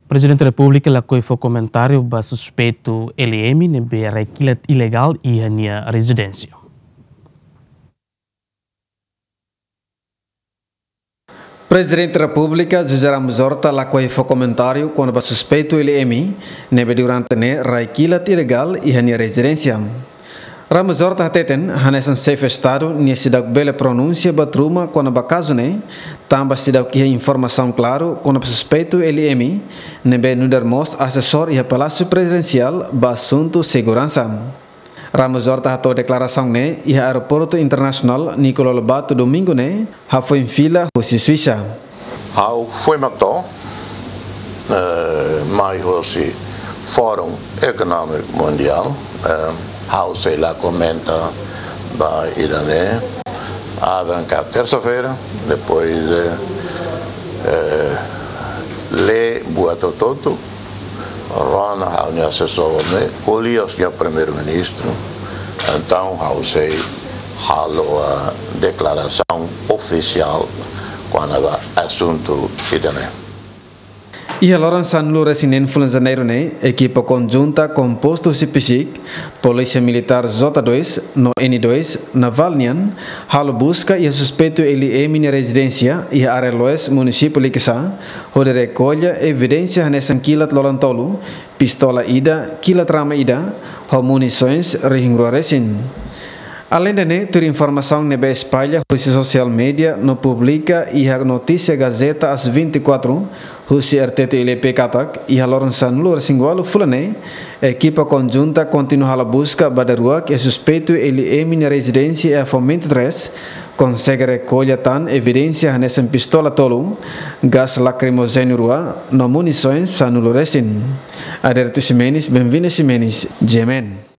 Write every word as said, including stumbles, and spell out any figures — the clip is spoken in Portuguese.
Presidente da República lacou foi comentário ba suspeito L M nebe requilat ilegal e a residência. Presidente da República José Ramos Horta lacou foi comentário quando ba suspeito L M nebe durante ne requilat ilegal e a residência. Ramos Horta hateten hanesan safe estado nia sidak bela pronúncia batruma quando ba caso ne tamba sidak que informação claro quando ba suspeito L M nebe nudermos assessor e palácio presidencial ba assunto segurança. Ramos Horta hatou declaração ne e aeroporto internacional Nicolau Lobato domingo ne ha foi em fila hoje Suíça. How foi matou mais hoje Fórum Econômico Mundial. How sei lá comenta ba Irane arranca terça-feira depois eh, lê boato todo Rona how ne assessor ne Olios ne primeiro-ministro então how sei halo a declaração oficial quando o assunto Irane. E a Lourenço Lurasinen Fulanzaneiro ne equipa conjunta composto C P S I C, Polícia Militar J dois, no N dois, na Valnian, halo busca e suspeito ele é minha residência e a área Loes, município Liquissá, onde recolhe evidência nessa quilat Lolantolo, pistola ida, quilat rama ida, ou munições rehingroresin. Além de ne, ter informação nebe espalha hoje social media no publica e a notícia Gazeta às vinte e quatro, hoje R T T L P Katak e a Lourenço Lurasingwalo fulane, equipa conjunta continua a busca badarua que é suspeito ele é minha residência e a fomente três, consegue recolher tan evidência nessa pistola tolo, gás lacrimogêneo rua, no munições sanuloresin. Aderto Simenes, bem-vindo Simenes, Jemen.